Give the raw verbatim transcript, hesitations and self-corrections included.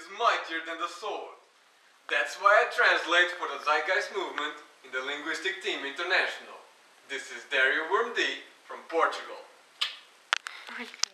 is mightier than the sword. That's why I translate for the Zeitgeist movement in the Linguistic Team International. This is Dario Worm D from Portugal.